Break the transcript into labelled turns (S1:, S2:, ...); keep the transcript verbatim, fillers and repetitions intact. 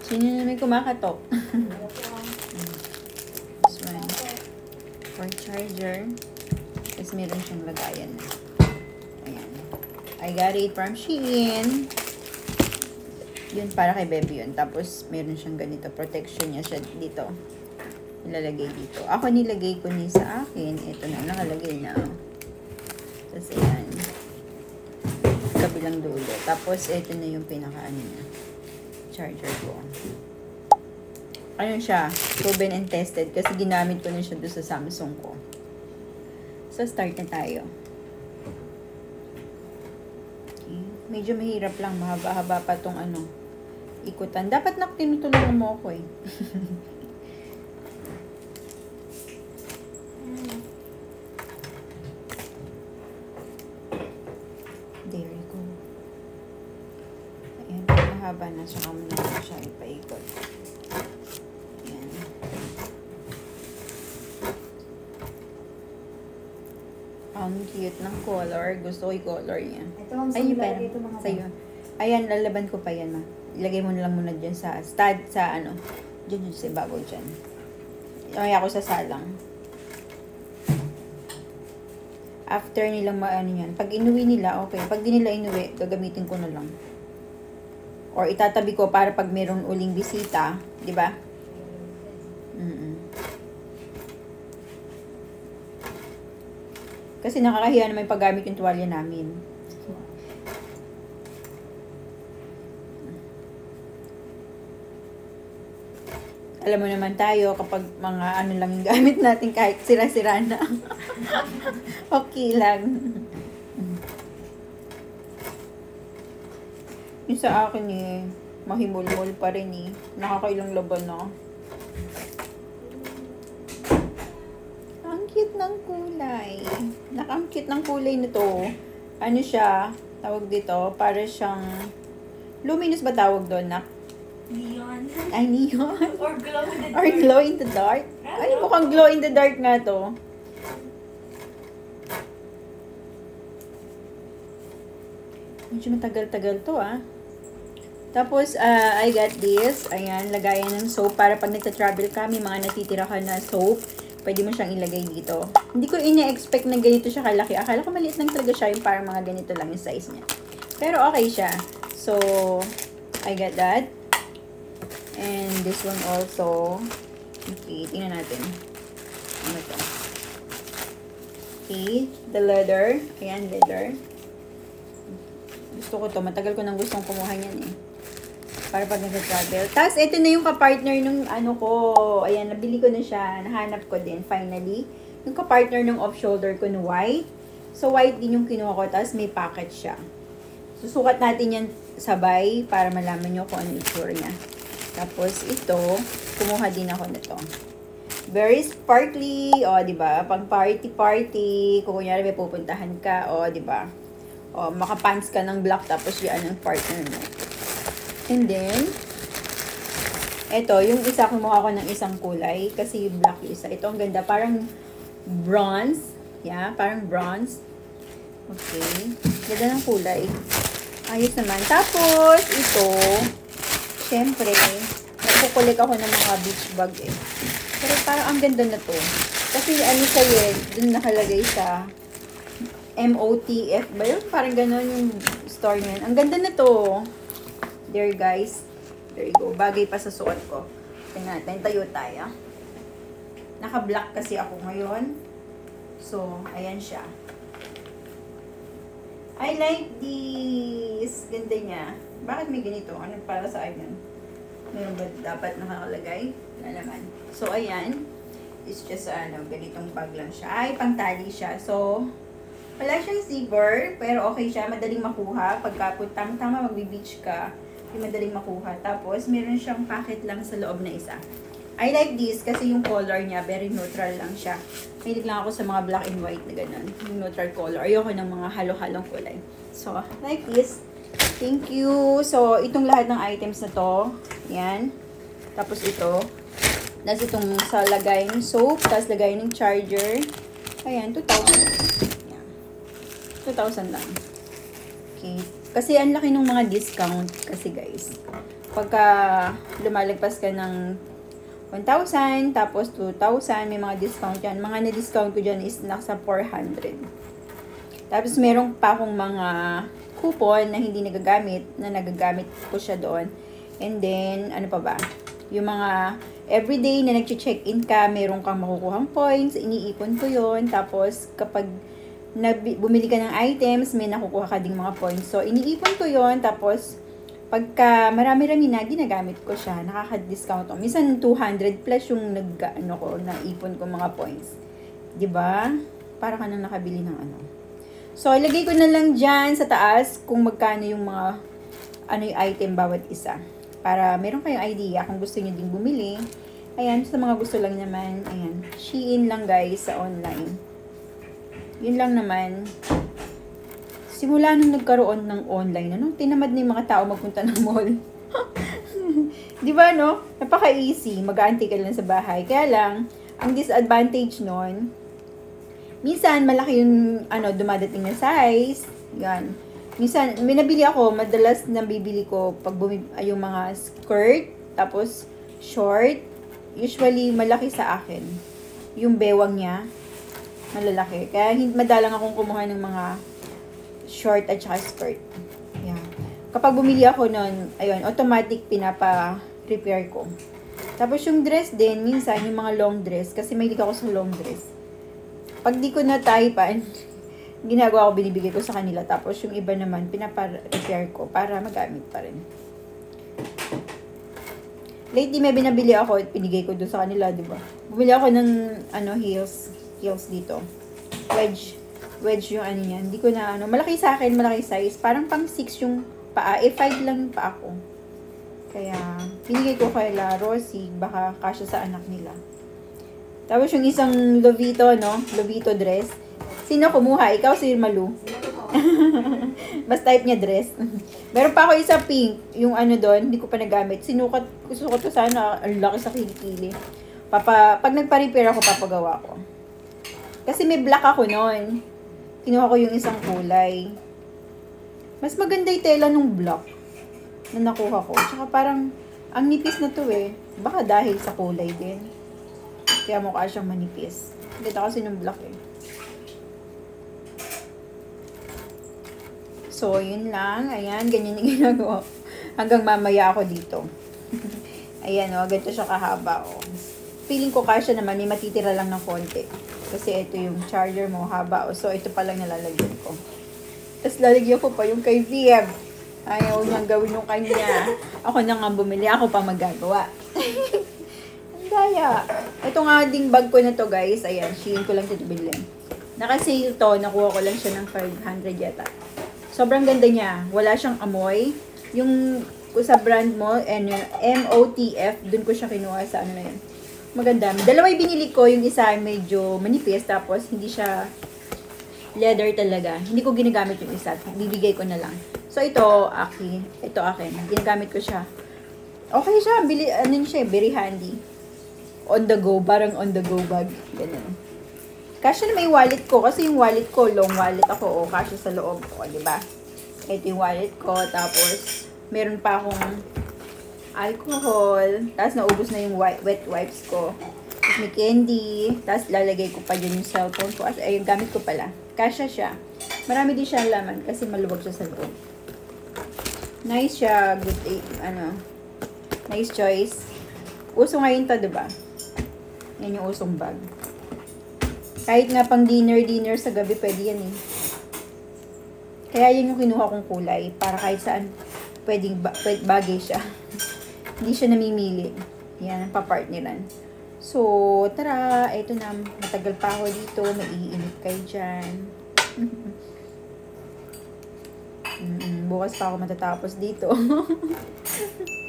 S1: Sino na may kumakatok? This one. For charger. Tapos meron siyang lagayan na. Ayan. I got it from Shein. Yun, para kay baby yun. Tapos, meron siyang ganito. Protection niya siya dito. Ilalagay dito. Ako nilagay ko ni sa akin. Ito na, nakalagay na. Tapos, ayan. Kabilang dulo. Tapos, ito na yung pinaka-ano niya. Charger ko. Ano siya? Proven and tested. Kasi ginamit ko na siya doon sa Samsung ko. So, start na tayo. Okay. Medyo mahirap lang. Mahaba-haba pa tong ano, ikutan. Dapat na tinutulungan mo ako eh. There you go. Ayan. Mahaba na. Saka mo na siya ipaikot. Ayan. Ang cute ng color. Gusto ko yung color niya.
S2: Ito ang
S1: Ay,
S2: similar
S1: pero,
S2: dito mga
S1: sa'yo. Ayan, lalaban ko pa yan, ma. Ilagay mo na lang muna dyan sa stud, sa ano. Dyan, dyan, sa ibabaw dyan. Ay, ako sa salang. After nilang maano yan. Pag inuwi nila, okay. Pag di nila inuwi, gagamitin ko na lang. Or itatabi ko para pag mayroong uling bisita. Di ba? Mm-mm. Kasi nakakahiya naman paggamit yung tuwalya namin. Alam mo naman tayo, kapag mga ano lang yung gamit natin, kahit sira-sira na. Okay lang. Yung sa akin eh, mahimol-mol pa rin eh. Nakakailang laban na. Ang cute ng kulay. Nakang cute ng kulay nito. Ano siya, tawag dito, para siyang, luminous ba tawag doon, nak?
S2: Neon.
S1: Ay, neon.
S2: Or glow in the dark.
S1: Or glow in the dark? Ay, mukhang glow in the dark nga to. Medyo matagal-tagal to ah. Tapos, uh, I got this. Ayan, lagayan ng soap para pag nagta-travel ka, may mga natitira ka na soap. Pwede mo siyang ilagay dito. Hindi ko ina-expect na ganito siya kalaki. Akala ko maliit lang talaga siya, yung parang mga ganito lang yung size niya. Pero okay siya. So, I got that. And this one also. Okay, tingnan natin. Ano to? Okay, the leather. Ayan, leather. Gusto ko to. Matagal ko nang gustong kumuha niyan eh. Para pag nag-travel. Tapos, ito na yung kapartner nung ano ko. Ayan, nabili ko na siya. Nahanap ko din, finally. Yung kapartner nung off-shoulder ko na white. So, white din yung kinuha ko. Tapos, may pocket siya. Susukat natin yan sabay para malaman nyo kung ano yung itsura niya. Tapos, ito, kumuha din ako nito. Very sparkly. O, diba? Pag party-party, kung kunyari may pupuntahan ka, o, diba? O, makapants ka ng black, tapos yung anong partner mo. And then, ito, yung isa, kumuha ko ng isang kulay, kasi yung black yung isa. Ito, ang ganda. Parang bronze. Yeah, parang bronze. Okay. Ganda ng kulay. Ayos naman. Tapos, ito, syempre, nagkukulik ako ng mga beach bag eh. Pero parang ang ganda na to. Kasi ano siya yun, dun nakalagay sa M O T F ba yun? Parang gano'n yung store niyan. Ang ganda na to. There guys. There you go. Bagay pa sa suot ko. Tingnan natin. Tayo tayo. Naka-black kasi ako ngayon. So, ayan siya. I like this. Ganda niya. Bakit may ganito? Ano para sa akin? Meron ba dapat nakakalagay? Wala naman. So, ayan. It's just, ano, ganitong bag lang siya. Ay, pangtali siya. So, wala siyang zipper, pero okay siya. Madaling makuha. Pagka tama-tama magbi-beach ka, yung madaling makuha. Tapos, meron siyang pocket lang sa loob na isa. I like this kasi yung color niya, very neutral lang siya. Mahilig lang ako sa mga black and white na ganun. Yung neutral color. Ayoko ng mga halo-halong kulay. So, like this. Thank you. So, itong lahat ng items na to. Yan. Tapos ito. Tapos itong sa lagay ng soap. Tapos lagay ng charger. Ayan, two thousand. Yan. two thousand lang. Okay. Kasi ang laki ng mga discount kasi guys. Pagka lumalagpas ka ng one thousand, tapos two thousand, may mga discount yan. Mga na-discount ko dyan is nasa four hundred. Tapos meron pa akong mga coupon na hindi nagagamit, na nagagamit ko siya doon. And then, ano pa ba? Yung mga everyday na nag-check-in ka, meron kang makukuhang points, iniipon ko yon. Tapos, kapag bumili ka ng items, may nakukuha ka ding mga points. So, iniipon ko yon. Tapos, pagka marami-rami na, ginagamit ko siya. Nakaka-discount ko. Minsan, two hundred plus yung nag, ano ko, naipon ko mga points. Diba? Para ka nang nakabili ng ano. So, ilagay ko na lang dyan sa taas kung magkano yung mga ano yung item bawat isa. Para meron kayong idea kung gusto nyo din bumili. Ayan, sa mga gusto lang naman, ayan. Shein lang guys sa online. Yun lang naman. Simula nung nagkaroon ng online, ano, tinamad na yung mga tao magpunta ng mall. Di ba, no? Napaka-easy. Mag-aantay ka lang sa bahay. Kaya lang, ang disadvantage nun, minsan, malaki yung, ano, dumadating na size. Yan. Minsan, may nabili ako, madalas nabibili ko pag bumi, ay, yung mga skirt, tapos short. Usually, malaki sa akin. Yung bewang niya, malalaki. Kaya, madalang akong kumuha ng mga short at saka skirt. Yan. Kapag bumili ako nun, ayun, automatic pinapa-prepare ko. Tapos, yung dress din, minsan, yung mga long dress, kasi mahilig ako sa long dress. Pag di ko na-typan, ginagawa ko, binibigay ko sa kanila. Tapos, yung iba naman, pinapa-repair ko para magamit pa rin. Lately, may binabili ako at pinigay ko doon sa kanila, di ba? Bumili ako ng, ano, heels. Heels dito. Wedge. Wedge yung ano niyan. Hindi ko na, ano, malaki sa akin, malaki size. Parang pang six yung paa. Eh, five lang yung paa ko. Kaya, pinigay ko kay La Rosie. Baka kasya sa anak nila. Tapos yung isang Lovito, no? Lovito dress. Sino kumuha? Ikaw, si Malu. Mas type niya dress. Meron pa ako isa pink. Yung ano doon, hindi ko pa nagamit. Sinukat, gusto ko to sana. Ang laki sa kilikili. Papa, pag nagpa-repair ako, papagawa ko. Kasi may black ako noon. Kinuha ko yung isang kulay. Mas maganda yung tela nung black na nakuha ko. Tsaka parang, ang nipis na to eh. Baka dahil sa kulay din. Kaya mukha siyang manipis. Ganda kasi ng black eh. So, yun lang. Ayan, ganyan yung ginagawa. Hanggang mamaya ako dito. Ayan o, oh, ganito siya kahaba o. Oh. Feeling ko kasya naman, may matitira lang ng konti. Kasi ito yung charger mo, haba o. Oh. So, ito pa lang nalalagyan ko. Tapos lalagyan ko pa yung kay Vieb. Ayaw niyang gawin yung kanya. Ako na nga bumili, ako pa magagawa. Daya. Ito nga ding bag ko na to guys. Ayan, Shein ko lang ito bilhin. Naka-sale to. Nakuha ko lang siya ng five hundred yata. Sobrang ganda niya. Wala siyang amoy. Yung sa brand mo, M O T F, dun ko siya kinuha sa ano na yun. Maganda. Dalawa yung binili ko. Yung isa medyo manipis. Tapos hindi siya leather talaga. Hindi ko ginagamit yung isa. Bibigay ko na lang. So ito, aki. Ito akin. Ginagamit ko siya. Okay siya. Bili, ano siya, very handy. On the go, parang on the go bag. Ganun. Kasya na may wallet ko. Kasi yung wallet ko, long wallet ako. O, kasya sa loob ko, di ba? Ito yung wallet ko. Tapos, meron pa akong alcohol. Tapos, naubos na yung wet wipes ko. Tapos, may candy. Tapos, lalagay ko pa dyan yung cellphone ko. As, ay, gamit ko pala. Kasya siya. Marami din siya laman kasi maluwag siya sa loob. Nice siya. Good, eh, ano. Nice choice. Uso ngayon to, diba? Yan yung usong bag. Kahit nga pang dinner-dinner sa gabi, pwede yan eh. Kaya yan yung kinuha kong kulay. Para kahit saan, pwedeng ba pwede bagay siya. Hindi siya namimili. Yan, ang papartneran. So, tara. Ito na. Matagal pa ako dito. Maiinit kayo dyan. mm, bukas pa ako matatapos dito.